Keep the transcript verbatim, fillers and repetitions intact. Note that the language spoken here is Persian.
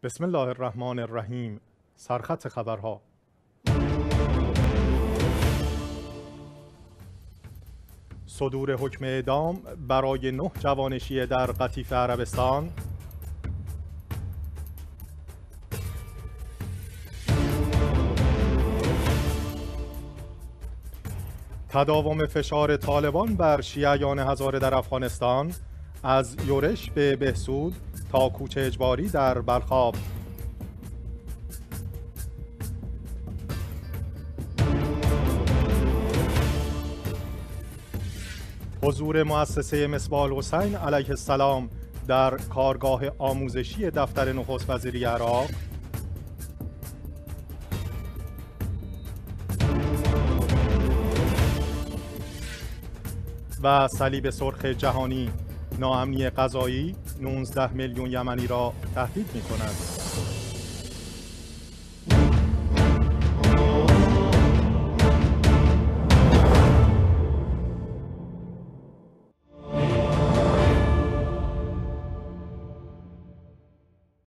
بسم الله الرحمن الرحیم. سرخط خبرها. صدور حکم اعدام برای نه جوان شیعه در قطیف عربستان. تداوم فشار طالبان بر شیعیان هزاره در افغانستان، از یورش به بهسود تا کوچ اجباری در بلخاب. حضور مؤسسه مصباح الحسین علیه السلام در کارگاه آموزشی دفتر نخست وزیری عراق. و صلیب سرخ جهانی: ناامنی غذایی نوزده میلیون یمنی را تهدید می‌کند.